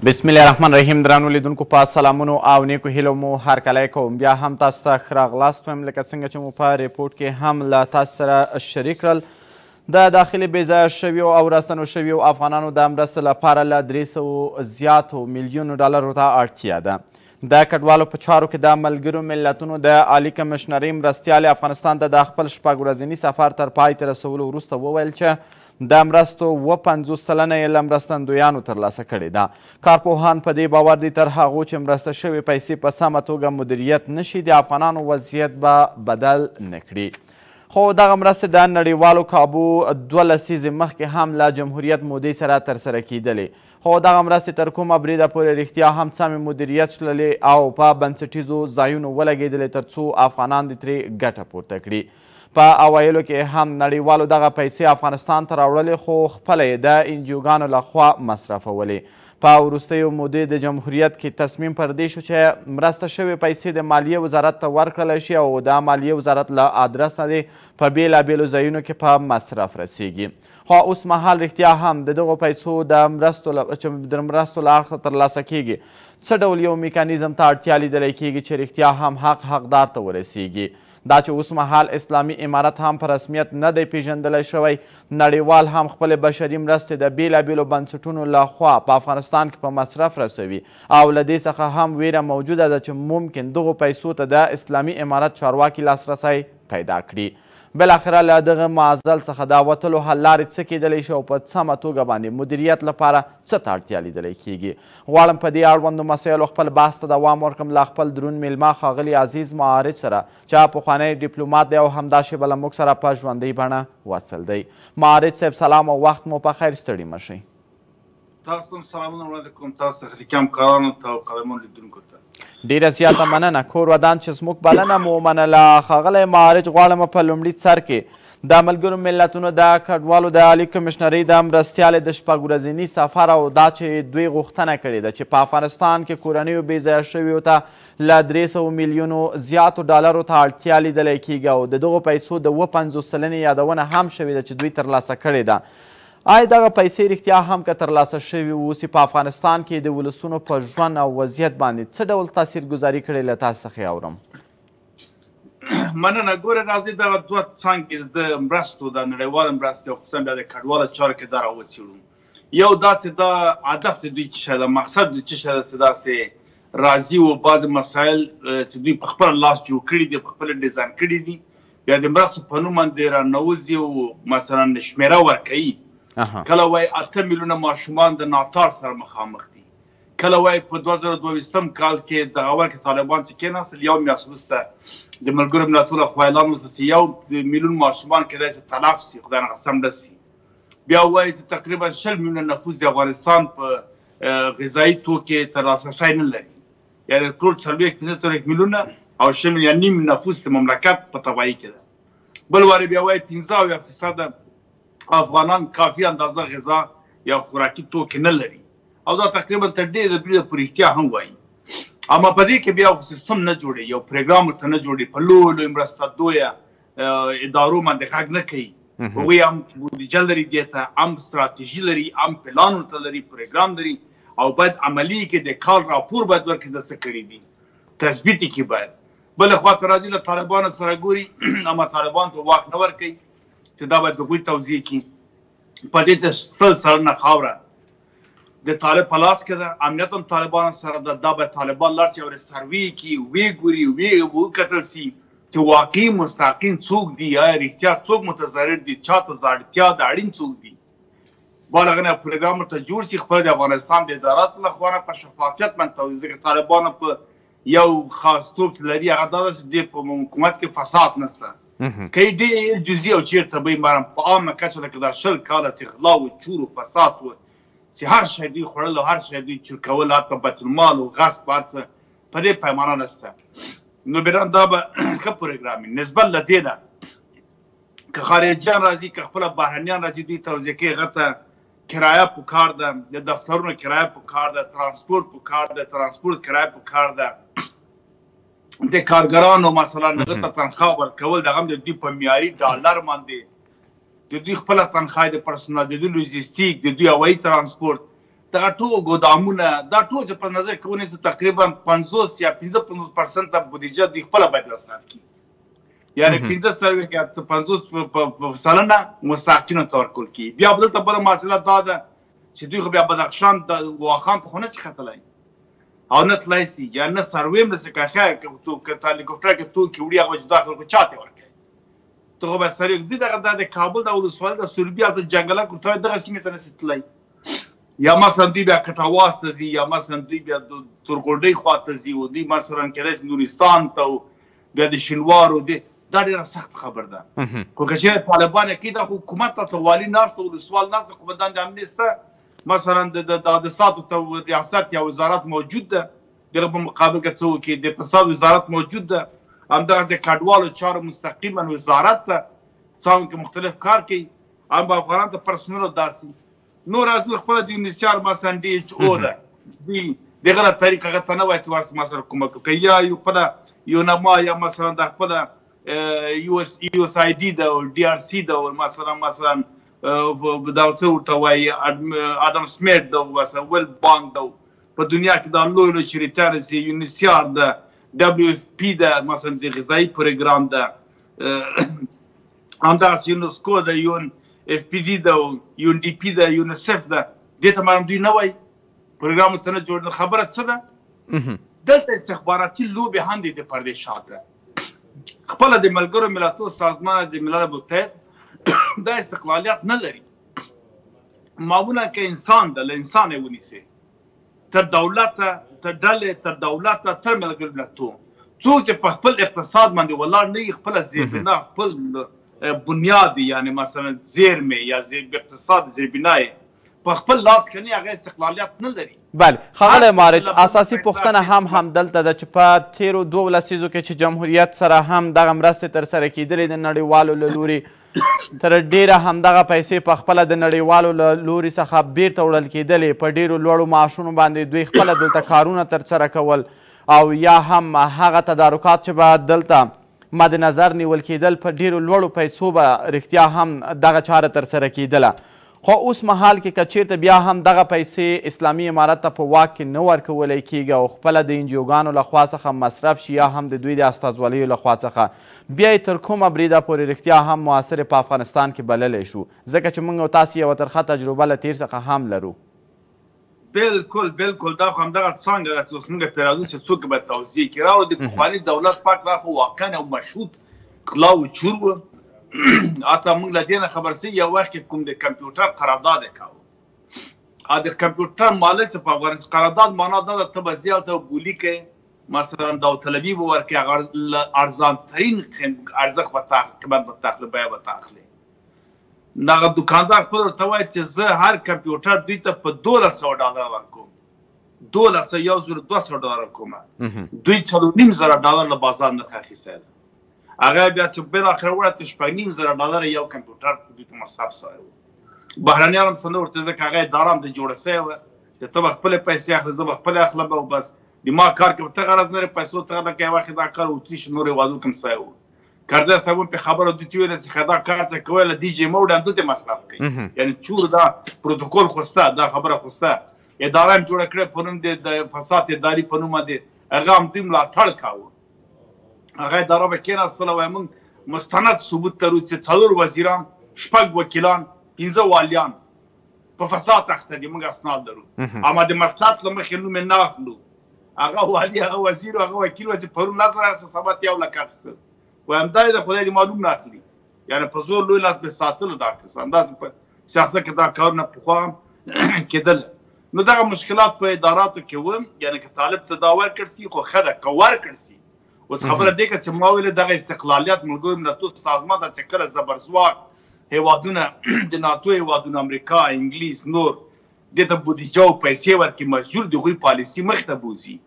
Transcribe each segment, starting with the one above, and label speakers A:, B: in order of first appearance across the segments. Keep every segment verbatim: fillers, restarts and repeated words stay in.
A: بسم الله الرحمن الرحیم. درنو لیدونکو په سلامونو او نیکو هیلو مو هرکلی کوم. بیا هم تاسو ته ښه راغلاست وایم. لکه څنګه چې مو په ریپورټ کې هم له تاسو سره شریک کړل، د داخلي بېځایه شویو او راستنو شویو افغانانو د مرستې لپاره له درې سوو زیاتو میلیونو ډالرو ته اړتیا ده. د کډوالو په چارو کې د ملګرو ملتونو د عالي کمشنرۍ مرستیالې افغانستان ته د خپل شپږ ورځني سفر تر پای ته رسولو وروسته وویل چې د مرستو اووه پنځوس سلنه یې له مرستندویانو ترلاسه کړې ده. کارپوهان په دې باور دي تر هغو چې مرسته شوې پیسې په سمه توګه مدیریت نشي، د افغانانو وضعیت به بدل نه کړي. خو دغه مرستې د نړیوالو کابو دوه لسیزې مخکې هم له جمهوریت مودې سره ترسره کیدلې، خو دغه مرستې تر کومه بریده پورې رښتیا هم سمې مدیریت شولې او په بنسټیزو ځایونو ولګېدلې تر څو افغانان دې ترې ګټه پورته کړي. په اوایلو کې هم نړیوالو دغه پیسې افغانستان ته راوړلې، خو خپله یې د انجیوګانو لخوا مصرفولې. په وروستیو مودې د جمهوریت کې تصمیم پر دې شو چې مرسته شوې پیسې د مالیې وزارت ته ورکړلی شي او د مالیې وزارت له ادرس نه دې په بېلابېلو ځایونو کې په مصرف رسیږي. خو اوس مهال رښتیا هم د دغو پیسو د مرستو چې د مرستو له اړخه ترلاسه کیږي څه ډول یو میکانیزم ته اړتیا لیدلی کیږي چې رښتیا هم حق حقدار ته ورسیږي. دا چې اوس مهال اسلامي امارت هم په رسمیت نه دی پیژندلی شوی، نړیوال هم خپلې بشري مرستې د بېلابېلو بنسټونو لخوا په افغانستان کې په مصرف رسوي او له دې څخه هم ویره موجوده ده چې ممکن دغو پیسو ته د اسلامي امارت چارواکي لاسرسی پیدا کړي. بالاخره له دغه معضل څخه د وتلو حل لارې څه کیدلی شي او په سمه توګه باندې مدیریت لپاره څه ته اړتیا لیدلی کیږي. غواړم په دې اړوندو مسایلو خپل بحث ته دوام ورکړم له خپل دروند میلمه ښاغلي عزیز معارج سره چې پخوانی ډیپلومات دی او همدا شیبه له موږ سره په ژوندۍ بڼه وصل دی. معارج صاحب سلام او وخت مو په خیر، ستړي مه شئ.
B: تاسو هم سلامونه وړاندې کوم تاسو ته لیکم کارانو ته او قلمونو لیدونکو ته.
A: ډیره زیاته مننه. کور ودان چې زموږ بلنه مو ومنله. ښاغلی معارج، غواړم په لومړي سر کې د ملګرو ملتونو د کډوالو د عالي کمشنرۍ د مرستیالې د شپږ ورځني سفر او دا چې دوی غوښتنه کړې ده چې په افغانستان کې کورنیو بېځایه شویو ته له درې سوو میلیونو زیاتو ډالرو ته اړتیا لیدلی کیږي او د دغو پیسو د اووه پنځوس سلنې یادونه هم شوې ده چې دوی ترلاسه کړې ده. آیا دغه پیسې رښتیا هم که ترلاسه شوي اوسي په افغانستان کې د ولسونو په ژوند او وضعیت باندې څه ډول تاثیرګذاري کړې له تاسو څخه اورم؟
B: مننه. ګوره راځئ دغه دوه څانګې د مرستو د نړیوالو مرستې او خصوصا بیا د کډوالو چارو کې دا راوڅېړو. یو دا چې دا هدف د دوی څه شی ده، مقصد دوی څه شی ده چې داسې راضي و بعضې مسایل چې دوی په خپل لاس جوړ کړي دي، په خپل ډیزاین کړي دي، بیا د مرستو په نوم باندې راننوځي او مثلا شمېره ورکوي. کله وایي اته میلیونه ماشومان د ناتار سره مخامخ دي، کله وایي په دوه زره دوه کال کې دغه اول کې طالبان چې کېناستل یو میاشت وروسته د ملګرو ملتونو لخوا اعلان وشو چې یو میلیون ماشومان کیدای شي تلف سي، خدای نقسم نه سي. بیا وایي چې تقریبا شل میلیونه نفوس د افغانستان په غذایي توکو ته لاسرسی نه لري، یعنې ټول څلوېښت پنځه څلوېښت میلیونه او شل میلیونه نیم نفوس د مملکت په تباهي کې ده. بل وارې بیا وایي پنځه اویا فیصده افغانان کافي اندازه غذا یا خوراکي توکي نه لري او دا تقریبا تر ډېره بریده پورې احتیا هم وایي. اما په دې کې بیا سیستم نه جوړي، یو پروګرام ورته نه جوړي، په لویو لویو مرستندویه ادارو باندې غږ نه کوي. هغوی هم بودیجه لري، دې ته هم ستراتیژي لري، هم پلان ورته لري، پروګرام لري او باید عملي کې د کال راپور باید ورکړي چې څه کړي دي، تثبیت یې کړي باید. بله خوا ته راځي له طالبانو سره ګوري، اما طالبان ته واک نه ورکوي چې دا باید هغوی توضیح کړي. په دې چې سل سلنه خاوره د طالب په لاس کې ده، امنیت هم طالبانو سره ده، دا باید طالبان لاړ شي او سروې کړي، ویې ګوري، وکتل سي چې واقعي مستحقین څوک دي، آیا رښتیا څوک متضرر دي، چا ته اړتیا ده، اړین څوک دي. بل هغه نه پروګرام ورته جوړ شي، خپل د افغانستان د اداراتو لخوا نه په شفافیت باندې توضیح کړي. طالبانو په یو خاصتوب چې لري هغه دا ده چې دوی په حکومت کې فساد نشته، که یې ډېر جزي او چېرته به یې په عامه کچه لکه دا شل کاله چې غلا و چور و فساد و چې هر شی دوی خوړل او هر شی دوی چور کول، حتی بیت المال و غصب هر څه په دې پیمانه نشته. نو بیران دا به ښه پروګرام وي. نسبت له دې ده که خارجیان راځي که خپله بهرنیان راځي دوی توضیح کوي هغه ته کرایه پکار ده، د دفترونو کرایه پکار ده، ترانسپورت پکار ده، ترانسپورت کرایه پکار ده، د کارګرانو مثلا هغه ته تنخواه ورکول د هغه هم د دوی په معیاري ډالر باندې، د دوی خپله تنخواه د پرسونل، د دوی لوجستیک، د دوی هوایي ترانسپورت، دغه ټول ګودامونه دا ټول چې په نظر کې ونیسو تقریبا پنځوس یا پنځه پنځوس پرسنټه بودیجه دوی خپله باید مصرف کړي یعنې پنځه څلوېښت پنځوس سلنه مستحقینو ته ورکول کړي. بیا دلته بله مسله دا ده چې دوی خو بیا بدخشان د واخان په خو نسي ختلی او نه تللی سي یا نه سروې هم نسي که ښه که په هلیکوپټر کې توکي وړي هغه چې دا خلکو چا ته ورکوي ته خو به سروې دوی دغه دا د کابل د ولسوالۍ د سروبي هلته جنګله ورته دغه سیمې ته نسي تللی یا مثلا دوی بیا کټواز ته ځي یا مثلا دوی بیا تورغونډۍ خواته ځي او دوی مثلا کیدای شي نورستان ته بیا د شینوارو دی دا ډېره سخت خبر ده خو که چېرې طالبان یې کوي دا خو حکومت ته والي ناسته ولسوال ناسته قومندان د امنیې شته مثلا د اقتصاد ته ریاست یا وزارت موجود ده دغه په مقابل کې څه وکړي د اقتصاد وزارت موجود ده همدغسې د کډوالو چارو مستقیما وزارت ته څانګې مختلف کار کوي هم به افغانانو ته پرسنلو داسې نور از خپله د یونیسیار مثلا ډي ایچ او ده دوی دغه طریق هغه ته نه وایي چې ورسره مثلا کومک وکړي یا یو خپله یونما یا مثلا د خپله یو اس آی ډي ده او ډي آر سي ده مثلا مثلا دا څه ورته وایي ادم سمیت ده مثلا ورلډ بانک ده په دنیا کې دا لوی لوی چریتیانې دي یونیسیار ده دبلیو اف پي ده مثلا د غذایي پروګرام ده همداسې یونسکو ده یون اف پی ډي ده یو ان ډي پي ده یونیسف ده دې ته مانم دوی نه وایي پروګرامو ته نه جوړ خبره څه ده دلته استخباراتي لوبې هم دي د پردې شاته خپله د ملګرو ملتونو سازمان د ملل متحد دا استقلالیت نه لري معمولا که انسان ده له انسان یې ونیسي تر دولته تر ډلې تر دولته تر ملګرو ملتونو څوک چې په خپل اقتصاد باندې ولاړ نه وي خپله زیربنا خپل بنیاد یعنی مثلا زیرمې یا اقتصاد زیربنا یې په خپل لاس کې نه هغه استقلالیت نه لري.
A: بله ښاغلی مارج اساسي پوښتنه هم همدلته ده چې په تیرو دوو لسیزو کې چې جمهوریت سره هم دغه مرستې ترسره کیدلې د نړیوالو له لوري تر ډیره همدغه پیسې په خپله د نړیوالو له لوري څخه بیرته وړل کیدلې په ډیرو لوړو معاشونو باندې دوی خپله دلته کارونه ترسره کول او یا هم هغه تدارکات چې به دلته مد نظر نیول کیدل په ډیرو لوړو پیسو به رښتیا هم دغه چاره ترسره کیدله خو اوس مهال کې که چیرته بیا هم دغه پیسې اسلامي امارت ته په واک کې نه ورکولی کیږي او خپله د انجیوګانو لخوا څخه مصرف شي یا هم د دوی د استازوالیو لخوا څخه بیا یې تر کومه بریده پورې رښتیا هم مؤثرې په افغانستان کې بللی شو ځکه چې موږ او تاسې یوه ترخه تجربه له تیر څخه هم لرو.
B: بالکل بالکل دا خو همدغه څانګه ده چې اوس موږ پرې راځو چې څوک به توضیح کړي راوړو د پخواني دولت پاک دا خو واقعا یو مشهود غلا و چور و حتی موږ له دې نه خبر سوي یو وخت کې کوم د کمپیوټر قرارداد یې کاوه د کمپیوټر مالک چې په افغانستان قرارداد معنا دا ده ته به ځې هلته بولي کوې مثلا داوطلبي به ورکوې هغه ارزانترین ارزښت به تا قیمت به تا اخلي بیه به تا اخلي دغه دوکاندار خپل ورته وایي چې زه هر کمپیوټر دوی ته په دولس سوه ډالر ورکوم دولس سوه یو زر دوه سوه ډالر ورکوم دوی څلور نیم زره ډالر له بازار نرخ اخیستی ده هغه بیا چې بالاخره وړه ته شپږ نیم زره ډالر یو کمپیوټر دوی ته مصرف سوی و بهرنیان هم څه نه ورته ځکه هغه اداره هم د جوړه سوې وه چې ته به خپلې پیسې اخلې زه به خپلې اخلم او بس د ما کار کې به ته غرض نه لرې پیسو ته لکه یو وخت دا کار وتریش نور هېوادو کې هم سوی و کرزی صاحب هم پې خبره دوی ته ویله چې دا کار څه کوی له دې جې مه وړي همدلته مصرف کوي یعنې چور دا پروتوکول خو شته دا خبره خو شته اداره هم جوړه کړې په نوم د فساد اداري په نوم باندې هغه هم دوی ملاتړ کاوه هغه اداره به کېناستله وایي موږ مستند ثبوت لرو چې څلور وزیران شپږ وکیلان پنځه والیان په فساد اخته دي موږ اسناد لرو اما د مصلحت له مخې نوم یې نه اخلو هغه والي هغه وزیر هغه وکیل و چې پرون نظر اخیسته سبا یو لک اخیسته وایم دا یې د خدای د معلوم نه اخلي یعنې په زور لوی لاس به ساتله دا کسان داسې په سیاست کې دا کارونه پخوا هم کېدل نو دغه مشکلات په اداراتو کې وم یعنې که طالب ته دا ورکړ سي خو ښه ده که ورکړ سي اوس خبره دې که چې ما ویلې دغه استقلالیت ملګرو ملتونو سازمان ته چې کله زبرځواک هېوادونه د ناتو هېوادونه امریکا انګلیس نور دې ته بودیجه او پیسې ورکړي مجبور د هغوی پالیسي مخې ته بوځي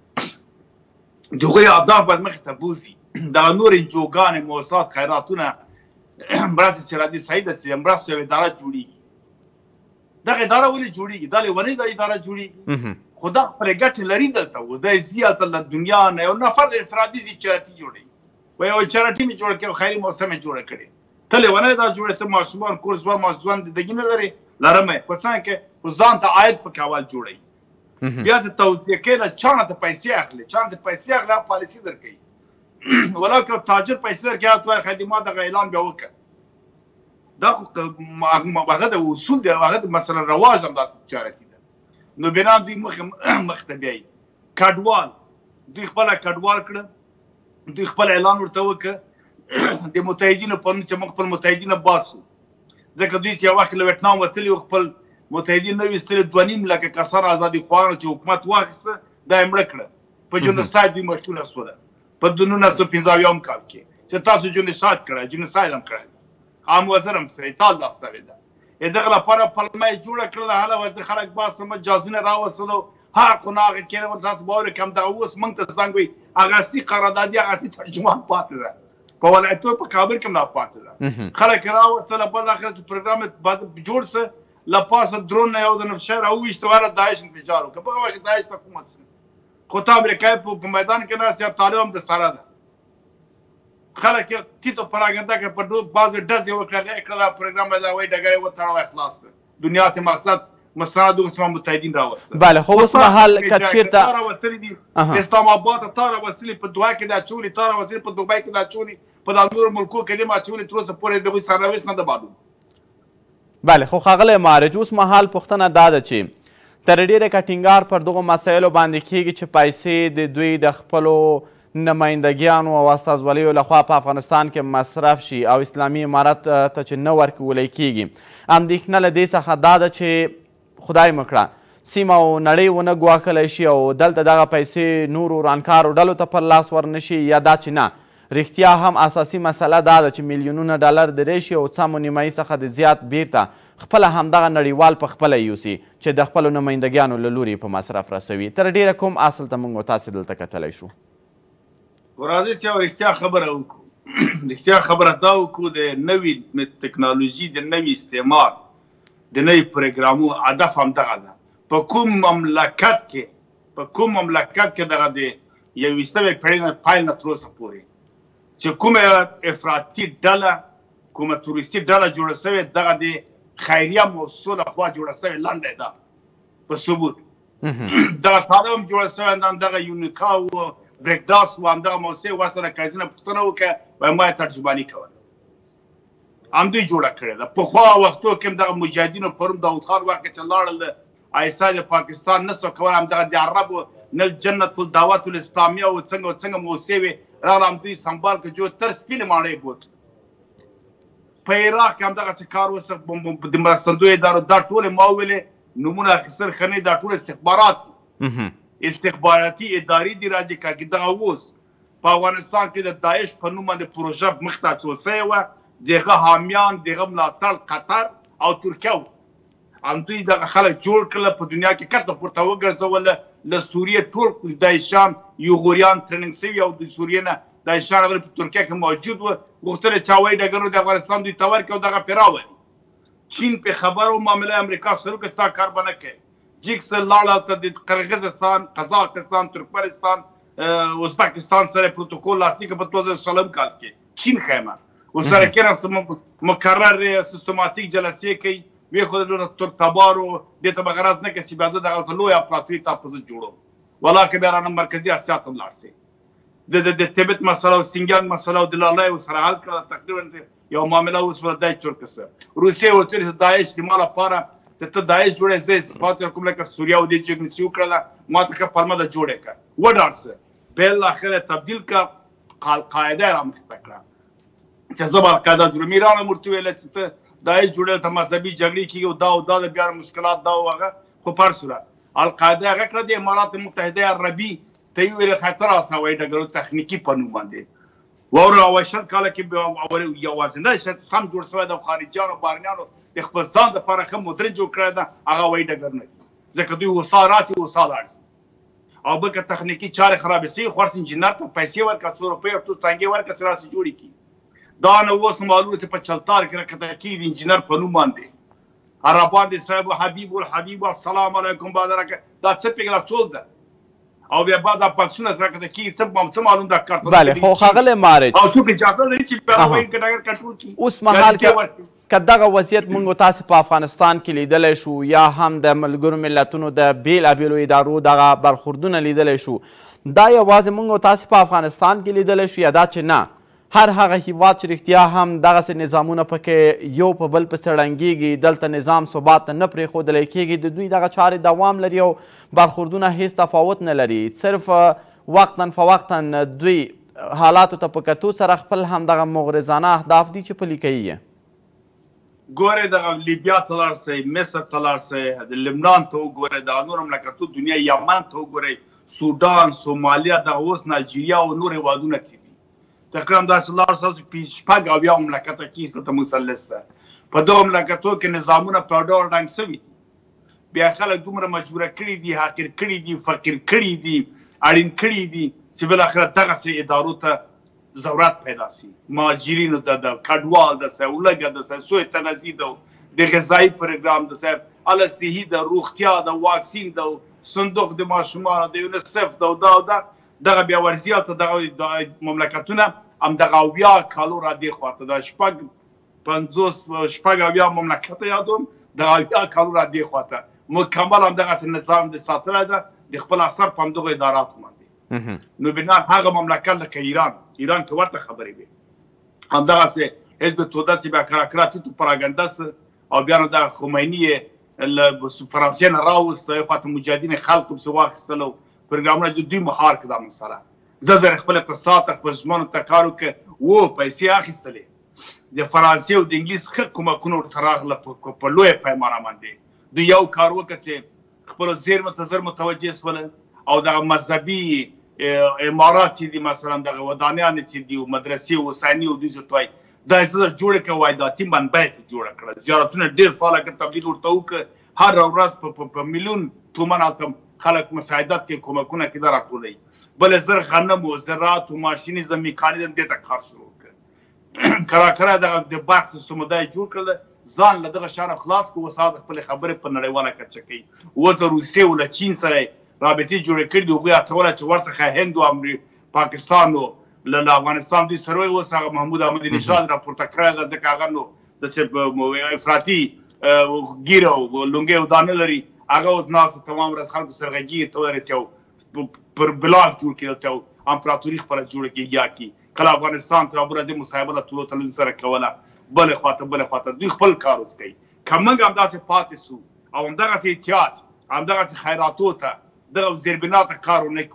B: د هغوی اهداف باید مخې ته بوځي دغه نور انجوګانې موسسات خیراتونه مرستې سرحدي صحیح ده چې مرستو یوه اداره جوړېږي دغه اداره ولې جوړېږي دا لیونۍ دا اداره جوړېږي خو دا خپلې ګټې لري دلته و دی ځي هلته له دنیا نه یو نفر د انفرادي ځي چارټي جوړوي و یو چارټي مې جوړه کړې خیري موسسه مې جوړه کړې ته لیونۍ دا جوړې ته ماشومان کورس به ماشومان زندګي نه لرې لرم یې په څنګه کې خو ځان ته عاید پکې اول جوړوي بیا زه توصیه کوي له چا نه ته پیسې اخلي چا نه ته پیسې اخلي هغه پالیسي درکوي ولا که تاجر پیسې درکوي هغه ته وایي خدمات دغه اعلان بیا وکړه دا خو هغه د اصول دی هغه د مثلا رواج همداسې تجارتي ده نو بنا دوی مخ ته بیایي کډوال دوی خپله کډوال کړه دوی خپل اعلان ورته وکړه د متحدینو په نوم چې موږ خپل متحدین باسو ځکه دوی چې یو وخت له ویتنام وتلي وو خپل متحدین نه ویستلي دوه نیم لکه کسان ازادي خواهانو چې حکومت واخیسته دا یې مړه کړه په جنوساید دوی مشهوره سوله په نولس سوه پنځه اویایم کال کې چې تاسو جنوساید کړی جنوساید هم کړی عام وزیر هم سره ایټال دا سوې ده دغه لپاره پلمه یې جوړه کړله هله وزې خلک باسه مجازونه راوستلو هغه خو نه هغه کېنه تاسو به اورئ که همدغه اوس موږ ته زنګ وایي هغه اصلي قراردادي هغه اصلي ترجمان پاتې ده په ولایتونو په کابل کې هم لا پاتې ده خلک یې راوستله بل اخر چې پروګرام جوړ سه له پاسه درون نه یو د نفشای راوویسته هغه داعش انفجار وکړه په هغه وخت کې داعش حکومت سه خو ته امریکایي په میدان کې ناست یا طالب هم د سره ده خلک یې تیتو پراګنده کې په بعضې ډزې وکړه هغه یې کړله پروګرام به دا وایي ډګر یې وتړه خلاص دنیا ته مقصد مثلا دغه اسما متحدین راوستل
A: بله خو اوس مهال که چېرته
B: راوستلي دي اسلام آباد ته تا راوستلي په دوحه کې دا اچولي تا راوستلي په دوبۍ کې دا اچولي په دا نورو ملکو کې دې اچولي تر اوسه پورې د هغوی سرنوشت نه ده معلوم
A: بله خو ښاغلی مارج اوس مهال پوښتنه دا ده چې تر ډېره که ټینګار پر دغو مسایلو باندې کیږي چې پیسې د دوی د خپلو نمایندګیانو او استازولیو لخوا په افغانستان کې مصرف شي او اسلامي امارت ته چې نه ورکولی کیږي اندېښنه له دې څخه دا ده چې خدای مه کړه سیمه او نړۍ ونه ګواښلی شي او دلته دغه پیسې نورو ورانکارو ډلو ته پر لاس ورنشي یا دا چې نه رښتیا هم اساسي مسله دا ده چې میلیونونه ډالر د ریشي او څه مو نیمایي څخه د زیات بیرته خپله همدغه نړیوال په خپله یوسي چې د خپلو نمایندګیانو له لورې په مصرف رسوي تر ډېره کوم اصل ته موږ تاسې دلته کتلی شو
B: راځئ چې یو رښتیا خبره وکړو رښتیا خبره دا وکړو د نوي ټکنالوژي د نوي استعمار د نوي پروګرامو هدف همدغه ده په کوم مملکت کې په کوم مملکت کې دغه د یویشتمې پېړۍ نه پیل نه تر اوسه پورې چې کومه افراطي ډله کومه تورستي ډله جوړه سوې دغه د خیریه موسسو لخوا جوړه سوې لنډه ده په ثبوت دغه طالب هم جوړه سوې دغه یونیکا و بریکداس و همدغه موسسې ورسره کاظم نه پوښتنه وکړه وایي ما یې ترجماني کوله همدوی جوړه کړې ده پخوا وختو کې هم دغه مجاهدینو پرون داود خان وخت کې چې لاړل د ایسا د پاکستان نه سو کولی همدغه د عربو نه جنت الدعوت الاسلامیه و څنګه و څنګه موسسې وې راغله همدوی سنبال کړه جو تر سپینې ماڼۍ بوتل په عراق کې همدغسې کار وسه د مرستندویو ادارو دا ټولې ما وویلې نومونه اخیستل ښه نه دا ټول استخبارات دي استخباراتي ادارې دي راځي که دغه اوس په افغانستان کې د داعش په نوم باندې پروژه مخ ته اچول سوې وه دغه حامیان دغه ملاتړ قطر او ترکیه و همدوی دغه خلک جوړ کړله په دنیا کې کته پورته وګرځوله له سوریې ټول داعشیان یوغوریان ټرېننګ سوي او د سوریې نه داعشیان هغه په ترکیه کې موجود وو غوښتل یې چې هوایي ډګرونه د افغانستان دوی ته ورکړي او دغه پرې راولي چین پې خبر و معامله امریکا سره وکړه ستا کار به نه کوي جیکس لاړه هلته د قرغیزستان قزاقستان ترکمنستان ازبکستان سره پروتوکول لاسلیک په دوه زره شلم کال کې چین ښیم ورسره کېناست مکرر سیستماتیک جلسې کوي ویې خو د ترک تبارو دې ته به غرض نه کوي چې بیا زه دغه ورته لوی امپراتوري تا په ضد جوړوم ولا که بیا رانه مرکزي اسیا ته لاړ سي د تبت مسله او سینګیانګ مسله او د لالی ورسره حل کړله تقریبا یو معامله اوس به دی چورکه سه روسیې ورته ویل چې داعش د ما لپاره چې ته داعش جوړې زه صفات ورکوم لکه سوریه او دې جګړې چې وکړله ما ته ښه پلمه ده جوړې کړه وډار سه بالاخره تبدیل کړه القاعده یې رامخته کړه چې زه به القاعده جوړوم ایران هم ورته ویله چې ته داعش جوړې ته مذهبي جګړې کېږي او دا او دا د بیا مشکلات دا او هغه خو پر سوره القاعده هغه کړه د امارات متحده عربي ته یې ویلې خطر اسه هوایي ډګرو تخنیکي په نوم باندې واوره اوه شل کاله کې یوازینی شی سم جوړ شوی د خارجیانو بهرنیانو د خپل ځان دپاره ښه مدرج جوړ کړی ده هغه هوایي ډګر نه دي ځکه دوی وسا راسي وسا لاړ سي او بل که تخنیکي چارې خرابې سوي خو هر انجینر ته پیسې ورکړه څو روپۍ او څو ټانګې ورکړه چې راسي جوړې کړي دا نه اوس معلومه چې په چلتار کې راکښته کېږي د انجینر په نوم باندې عربان دي صاحب حبیب الحبیب السلام علیکم بادرکه دا څه پېږله څول ده او بیا بعد دا پاکسونه سره کته کی څه معلوم دا کارت
A: بله خو ښاغلی مارج
B: او څوک اجازه لري چې بیا وایي ګډاګر کنټرول کړي
A: اوس مهال که دغه وضعیت موږ تاسې په افغانستان کې لیدلی شو یا هم د ملګرو ملتونو د بېلابېلو ادارو دغه برخوردونه لیدلی شو دا یوازې موږ تاسې په افغانستان کې لیدلی شو یا دا چې نه هر هغه هیواد چې رښتیا هم دغسې نظامونه پکې یو په بل پسې ړنګېږي دلته نظام ثبات ته نه پرېښودلی کېږي د دوی دغه چارې دوام لري او برخوردونه هیڅ تفاوت نه لري صرف وقتا فوقتا دوی حالاتو ته په کتو سره خپل همدغه مغرضانه اهداف دي چې پلي کوي یې
B: ګورئ دغه لیبیا ته لاړ شئ مصر ته لاړ شئ د لبنان ته وګورئ دغه نور مملکتو دنیا یمن ته وګورئ سودان سومالیا دغه اوس نایجیریا او نور هېوادونه چې تقریبا داسې لاړ شئ چې شپږ اویا مملکته کې هلته مثلث ده په دغو مملکتو کې نظامونه په ډول ړنګ شوي دي بیا خلک دومره مجبوره کړي دي حقیر کړي دي فقیر کړي دي اړین کړي دي چې بالاخره دغسې ادارو ته ضرورت پیدا شي مهاجرینو ته د کډوال د سه ولږه د سه سوی تغذي د د غذایي پروګرام د سه اله صحي د روغتیا د واکسین د صندوق د ماشومانو د یونیسف د دا دا دغه بیا ورزیات دغه مملکتونه همدغه اویا کالو را دې خواته د شپږ پنځوس شپږ اویا مملکته یادوم د اویا کالو را دې خواته مکمل همدغسې نظام د ساتلی ده د خپل اثر په همدغو اداراتو باندې نو بنا هغه مملکت لکه ایران ایران کې ورته خبرې وي همدغسې حزب توده چې بیا کراکراتي تو پراګنده سه او بیا نو دغه خمیني یې له فرانسې نه راوست یو خواته مجاهدین خلق پسې واخیستلو پروګرامونه چې دوی مهار کړه دا مسله زه زر خپل اقتصاد ته خپل ژمنو ته کار وکړه و پیسې اخیستلې د فرانسې او د انګلیس ښه کومکونه ورته راغله په لویه پیمانه باندې دوی یو کار وکړه چې خپلو زیرمو ته زر متوجه شول او دغه مذهبي امارات چې دي مثلا دغه ودانیانې چې دي مدرسې حسیني او دوی چې وایي دا یې څه جوړه کړه واحداتي منبع یې جوړه کړه زیارتونه ډېر فعاله کړه تبلیغ ورته وکړه هر ورځ په میلیون تومن هلته خلک مساعدت کې کومکونه کېده راټولوي بله زر غنم و زراعت و ماشینیزم میکانیزم دې ته کار شروع کړه کرا کرا دغه د برق سیستم دا یې جوړ کړله ځان له دغه شانه خلاص کړو اوس هغه خپلې خبرې په نړیواله کچه کوي ورته روسیې او له چین سره رابطې جوړې کړي دي هغوی هڅوله چې ورڅخه هند او پاکستان او له افغانستان دوی سره اوس هغه محمود احمدي نژاد راپورته کړی ده ځکه هغه نو داسې افراطي ګیره او لونګۍ او دا نه لري هغه اوس ناسته تمام ورځ خلکو سره غږېږي ته ودرېد چې پر بلاک جوړ کړي ته امپراتوري خپله جوړه کړي یا کړي کله افغانستان ته ابوالعظیم مصاحبه له ټولو تلون سره کوله بلې خواته بلې خواته دوی خپل کار اوس کوي که موږ همداسې پاتې سو او همدغسې احتیاط همدغسې خیراتو ته دغه زیربنا ته کار ونه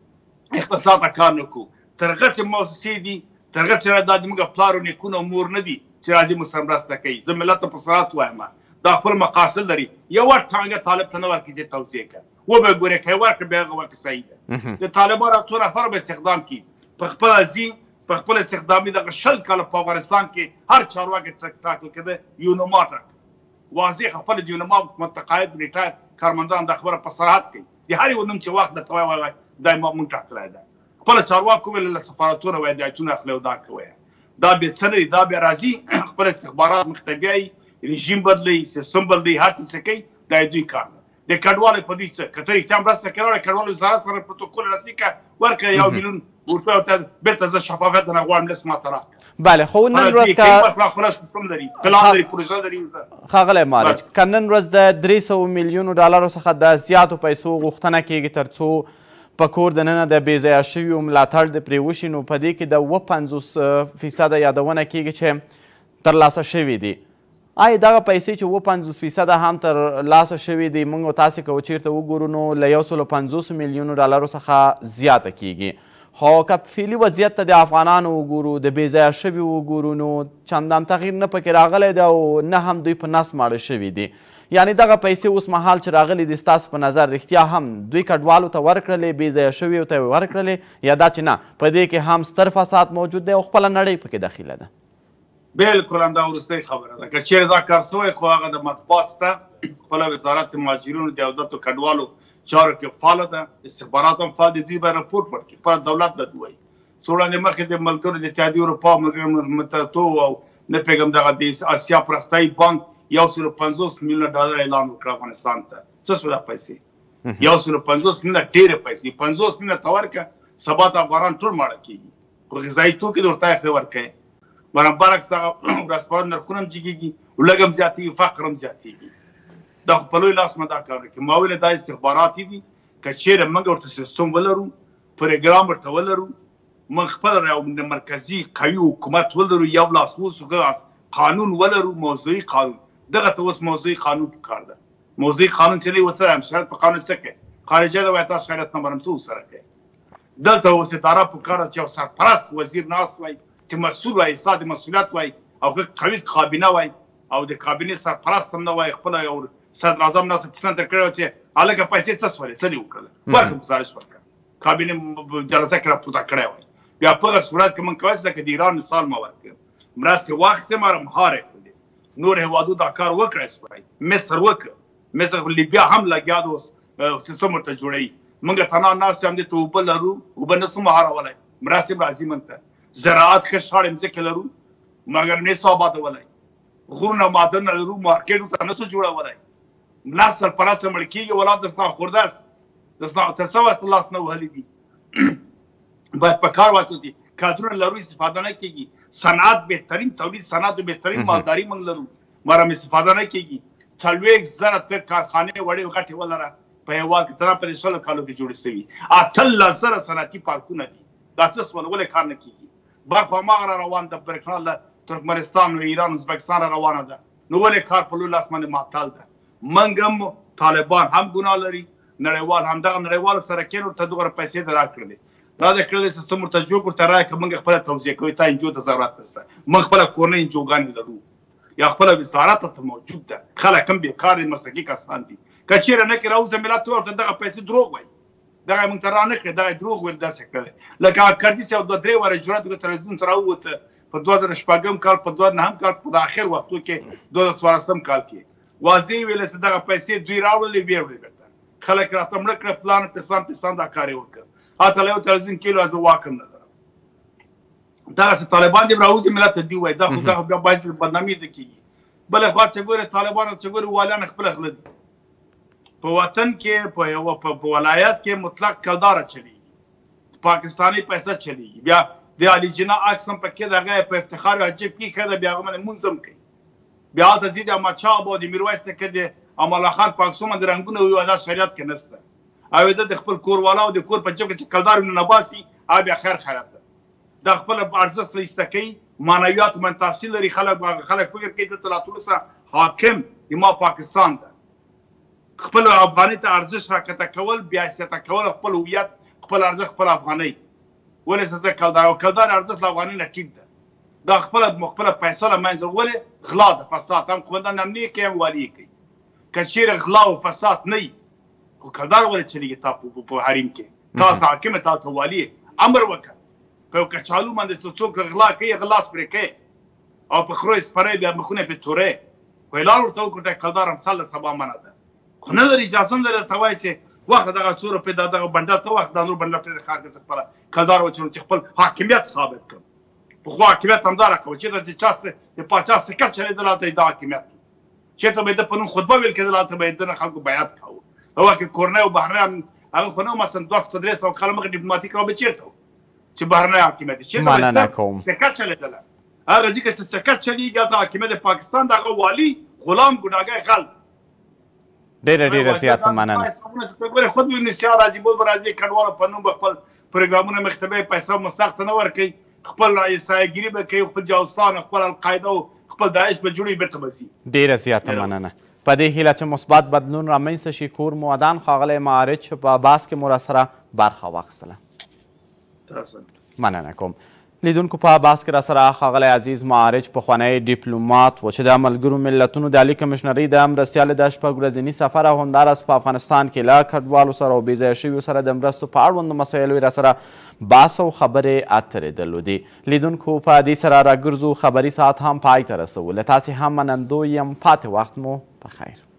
B: کړو اقتصاد ته کار نه کړو تر هغه چې مؤسسې دي تر هغه چې دا زموږ پلار او نیکونه او مور نه دي چې راځي موږ سره مرسته کوي زه ملت ته په صراحت وایم دا خپل مقاصد لري یو ټانګه طالب ته نه ورکړي چې توضیح کړه وبه ګورې که یې ورکړه بیا هغه ورکړه صحیح ده د طالبانو څو نفر به استخدام کړي په خپله ځي په خپل استخدامي دغه شل کاله په افغانستان کې هر چارواکي ټاکل کېده یونما ټاکل واضح خپل د یونما متقاعد ریټایر کارمندان دا خبره په صراحت کوي د هر یو نوم چې وخت درته وایي وایي دا یې موږ ټاکلی ده خپله چارواکو ویل له سفارتونه ودایتونه اخلي او دا کوي دا بیا څه نه دي دا بیا راځي خپل استخبارات مخ ته بیایي رژیم بدلی سیستم بدلی هر څه څه کوي دا یې دوی کار ده د کډوالو په دې څه که ته رښتیا مرسته کوې راوړې کډوالو وزارت سره پروتوکول راسي که ورکړه یو میلیون روپۍ ورته بیرته زه شفافیت نه غواړم لس ماته راکړه
A: بله خو نن ورځ که
B: خپله سیستم لري پلان لري پروژه لري
A: ښاغلی مالک که نن ورځ د درې سوو میلیونو ډالرو څخه د زیاتو پیسو غوښتنه کیږي تر څو په کور دننه د بې ځایه شویو ملاتړ د پرې وشي نو په دې کې د اووه پنځوس فیصده یادونه کیږي چې ترلاسه شوي دي آیا دغه پیسې چې اووه پنځوس فیصده هم ترلاسه شوي دي موږ او تاسې که چیرته وګورو نو له یو سلو پنځوسو میلیونو ډالرو څخه زیاته کیږي خو که فعلي وضعیت ته د افغانانو وګورو د بې ځایه شوي وګورو نو چندان تغییر نه پکې راغلی دی او نه هم دوی په نس ماړه شوي دي یعنی دغه پیسې اوس مهال چې راغلي دي ستاسو په نظر رښتیا هم دوی کډوالو ته ورکړلې بې ځایه شویو ته یې ورکړلې یا دا چې نه په دې کې هم ستر فساد موجود دی او خپله نړۍ پکې دخیله ده
B: بالکل همدا وروستۍ خبره ده که چیرې دا کار شوی خو هغه د مطبوعات شته خپله وزارت مهاجرینو د عودت و کډوالو چارو کې فعاله ده استخبارات هم فعال دي دوی به رپورټ ورکړي خپله دولت به ووایي څو وړاندې مخکې د ملګرو د اتحادیې اروپا ملګرو متحدو او نه پوهېږم دغه د اسیا پراختیایي بانک یو سلو پنځوس میلیونه ډالر اعلان وکړه افغانستان ته څه شو دا پیسې یو سل پنځوس میلیونه ډېرې پیسې پنځوس میلیونه ته ورکړه سبا ته افغانان ټول ماړه کېږي خو غذایي توکي د ورته اخلي ورکوي برابرعکس دغه ورځپاڼو نرخونه هم جګېږي لږ هم زیاتېږي فقر هم زیاتېږي دا خو په لوی لاس نه دا کار نه کوي ما ویلې دا استخبارات دي که چېرې موږ ورته سیستم ولرو پروګرام ورته ولرو موږ خپل یو مرکزي قوي حکومت ولرو یو لاس اوس قانون ولرو موضوعي قانون دغه ته اوس موضوعي قانون پکار ده موضوعي قانون چې دی ورسره هم شرط په قانون څه کوي خارجه د وایي تاسو شریعت نمبر هم څه ورسره کوي دلته اوس اداره پکار ده چې یو سرپرست وزیر ناست وای چې مسؤول وای احساس مسؤلیت وای او که قوي کابینه وای او د کابینې سرپرست هم نه وای خپل یو صدر اعظم ناست پوښتنه ترې کړې وه چې هلکه پیسې څه شولې څه دې وکړله ورکړه گزارش ورکړه کابینې جلسه کې راپورته کړی وای بیا په هغه صورت کې موږ کولی لکه د ایران مثال ما ورکړ مرستې واخیستې ما مهار کړلې نور هېوادو دا کار وکړی سوی مصر وکړ مصر لیبیا هم لګیا د اوس سیستم ورته جوړوي موږ تنها ناست هم دې ته اوبه لرو اوبه نسو مهارولی مرستې هم راځي موږ ته زراعت ښه شاړې مځکې لرو مګر نسو آبادولی غرونه معدن لرو مارکېټو ته نسو جوړولی ملا سرپرست مړ کېږي ولاد د سنا خورده است د سنا تر څه وخت لاس نه وهلی دي باید په کار واچو چې کادرونه لرو استفاده نه کېږي صنعت بهترین تولید صنعت بهترین مالداري موږ لرو مګر هم استفاده نه کېږي څلوېښت زره ته کارخانې وړې غټې ولره په هېواد کې تر په دې شلو کالو کې جوړې شوي اتلس زره صنعتي پارکونه دي دا څه شول ولې کار نه کېږي برخو هماغه را روان ده برېښنا له ترکمنستان و ایران ازبکستان را روانه ده نو ولې کار په لوی لاس باندې معطل ده موږ هم طالبان هم ګناه لري نړیوال همدغه نړیوالو سره کېنو ته دغه پیسې ته راکړلې دا د کړلې سیستم ورته جوړ کړو ته راکړه موږ خپله توزیع کوو تا انجو ته ضرورت نشته موږ خپله کورنۍ انجوګانې لرو یا خپله وزارت ته موجود ده خلک هم بېکار دي مسلکي کسان دي که چېرې نه کړې راوځه ملت ورته دغه پیسې دروغ وایي دغه موږ ته را نه کړې دغه دروغ ویل داسې کړی لکه کردیس یو دوه درې واره جرأت وکړ تلویزیون ته راووته په دوه زره شپږم کال په دوه نهم کال په اخر وختو کې دوه زره څوارلسم کال کې واضح ویل چې دغه پیسې دوی راوړلې ویې وړې بېرته خلک راته مړه کړه پلان پسان پسان دا کار یې وکړ هلته له یو تلویزیون کې زه واک هم نه لرم دغسې طالبان دې راوځي ملت ته دوی وایي دا خو دغه بیا باعث بدنامي ده کېږي بله خوا چې ګورې طالبانو چې ګورې والیان خپله غله دي په وطن کې په یو په ولایت کې مطلق کلداره چلیږي پاکستاني پیسه چلیږي بیا د علي جناح عکس هم پکې د هغه په افتخار عجیب کېښی ده بیا هغه باندې لمونځ هم کوي بیا هلته ځي د احمدشاه بابا د میرویس نیکه د امان الله خان په عکسو باندې رنګونه وي دا شریعت کې نشته او د د خپل کور والا او د کور په جیب کې چې کلدار وي نو نباسي هغه بیا خیر خیرات ده دا خپل ارزښت له ایسته کوي معنویاتو باندې تاثیر لري خلک خلک فکر کوي دلته لا ټولو سره حاکم ما پاکستان ده خپل افغاني ته ارزښت راکته کول بیا حیثیته کول خپل هویت خپل ارزښت خپل افغانۍ ولې څه زه کلدار او کلدار ارزښت له افغانۍ نه ټیټ ده دا خپله خپله پیسه له منځه ولې غلا ده فساد هم قومندان امنیه کوي هم والي کوي که چېرې غلا او فساد نه وي خو کلدار ولې چلېږي تا په حریم کې تا ته حاکم تا ته والي امر وکړه په یو کچالو باندې څه څوک غلا کوي غلا سپرې کوي او په خرو یې سپری بیا مخونه یې پرې تورې خو اعلان ورته وکړو کلدار امسال له سبا منع ده خو نه لري اجازه هم لري ته وایي چې وخت دغه څو روپۍ دا دغه بنډل ته وخت دا نور بنډل پرېږده ښار کې زه خپله کلدار وچلوم چې خپل حاکمیت ثابت کړم پخوا حاکمیت همدا راکوه چېرته چې چا د پاچا سکه چلېدل هلته یې دا حاکمیت و چېرته به یې ده په نوم خطبه ویل کېدل هلته به یې ده نه خلکو بیعت کاوه هغه کې کورنۍ او بهرنی هغه خو نه و مثلا دوه سوه درې سوه کاله مخکې ډیپلوماتیک او به چېرته و چې بهرنی حاکمیت یې چېرته سکه چلېدله هغه ځي که سکه چلېږي هلته حاکمیت د پاکستان د هغه والي غلام ګناهګۍ غل
A: ډېره ډېره زیاته مننه
B: خود به نسیان راځي بول به راځي کډوالو په نوم به خپل پروګرامونه مخې ته به یې پیسه مستحق ته نه ورکوي خپل سایهګیري به کوي خپل جاسوسان خپل القاعده او خپل داعش به جوړوي بېرته به ځي
A: ډېره زیاته مننه په دې هیله چې مثبت بدلون رامنځته شي کور مو ودان ښاغلی معارج په بحث کې مو راسره برخه واخیستله مننه کوم لیدونکو په بحث کې راسره ښاغلی عزیز معارج پخوانی ډیپلومات و چې د ملګرو ملتونو د عالي کمشنرۍ د مرستیال د شپږ ورځني سفر او همداراز په افغانستان کې له کډوالو سره او بېځایه شویو سره د مرستو په اړوندو مسایلو یې راسره بحث او خبرې اترې درلودې لیدونکو په دې سره راګرځو خبري ساعت هم پای ته رسو له تاسې هم منندوی یم پاتې وخت مو په خیر